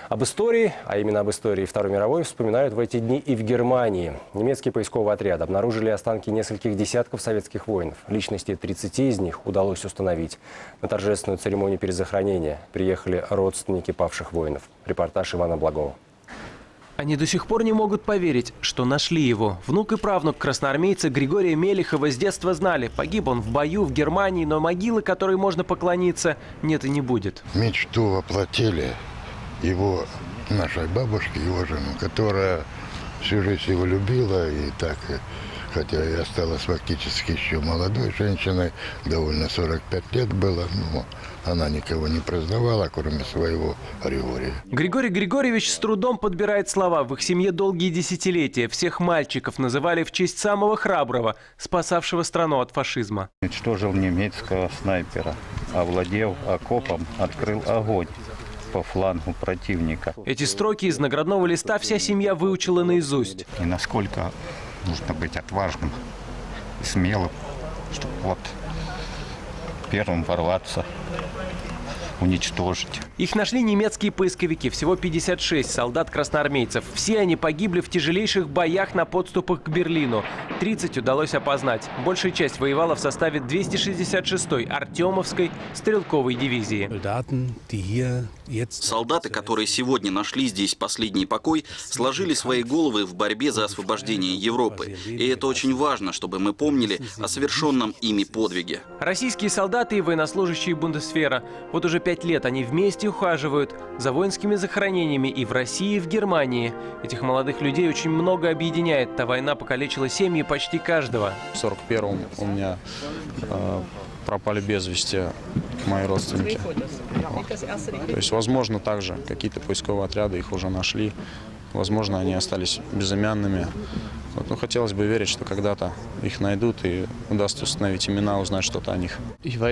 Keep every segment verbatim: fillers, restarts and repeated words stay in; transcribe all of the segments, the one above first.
Об истории, а именно об истории Второй мировой, вспоминают в эти дни и в Германии. Немецкий поисковый отряд обнаружили останки нескольких десятков советских воинов. Личности тридцати из них удалось установить. На торжественную церемонию перезахоронения приехали родственники павших воинов. Репортаж Ивана Благова. Они до сих пор не могут поверить, что нашли его. Внук и правнук красноармейца Григория Мелихова с детства знали. Погиб он в бою в Германии, но могилы, которой можно поклониться, нет и не будет. Мечту воплотили его, нашей бабушки, его жену, которая всю жизнь его любила и так, хотя и осталась фактически еще молодой женщиной, довольно сорок пять лет было, но она никого не признавала, кроме своего Григория. Григорий Григорьевич с трудом подбирает слова. В их семье долгие десятилетия. Всех мальчиков называли в честь самого храброго, спасавшего страну от фашизма. Уничтожил немецкого снайпера, овладел окопом, открыл огонь по флангу противника. Эти строки из наградного листа вся семья выучила наизусть. И насколько нужно быть отважным и смелым, чтобы вот первым ворваться, уничтожить. Их нашли немецкие поисковики, всего пятьдесят шесть солдат-красноармейцев. Все они погибли в тяжелейших боях на подступах к Берлину. тридцать удалось опознать. Большая часть воевала в составе двухсот шестидесяти шестой Артемовской стрелковой дивизии. Солдаты, которые сегодня нашли здесь последний покой, сложили свои головы в борьбе за освобождение Европы. И это очень важно, чтобы мы помнили о совершенном ими подвиге. Российские солдаты и военнослужащие Бундесвера. Вот уже пять лет они вместе ухаживают за воинскими захоронениями и в России, и в Германии. Этих молодых людей очень много объединяет. Та война покалечила семьи почти каждого. В сорок первом у меня э, пропали без вести мои родственники. То есть, возможно, также какие-то поисковые отряды их уже нашли. Возможно, они остались безымянными. Вот, ну, хотелось бы верить, что когда-то их найдут и удастся установить имена, узнать что-то о них.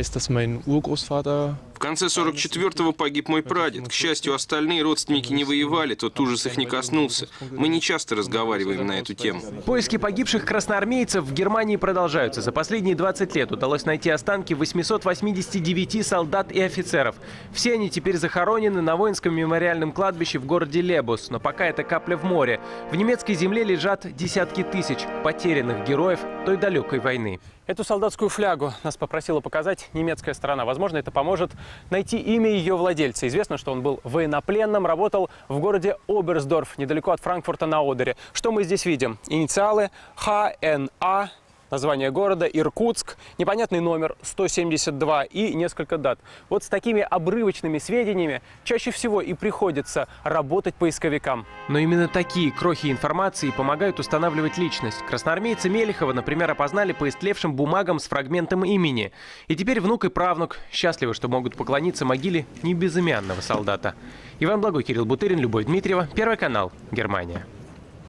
В конце сорок четвёртого погиб мой прадед. К счастью, остальные родственники не воевали, тот ужас их не коснулся. Мы не часто разговариваем на эту тему. Поиски погибших красноармейцев в Германии продолжаются. За последние двадцать лет удалось найти останки восьмисот восьмидесяти девяти солдат и офицеров. Все они теперь захоронены на воинском мемориальном кладбище в городе Лебус. Но пока это капля в море. В немецкой земле лежат десятки тысяч потерянных героев той далекой войны. Эту солдатскую флягу нас попросила показать немецкая сторона. Возможно, это поможет найти имя ее владельца. Известно, что он был военнопленным, работал в городе Оберсдорф, недалеко от Франкфурта на Одере. Что мы здесь видим? Инициалы Х Н А, название города, Иркутск, непонятный номер сто семьдесят два и несколько дат. Вот с такими обрывочными сведениями чаще всего и приходится работать поисковикам. Но именно такие крохи информации помогают устанавливать личность. Красноармейца Мелихова, например, опознали по истлевшим бумагам с фрагментом имени. И теперь внук и правнук счастливы, что могут поклониться могиле небезымянного солдата. Иван Благой, Кирилл Бутырин, Любовь Дмитриева, Первый канал, Германия.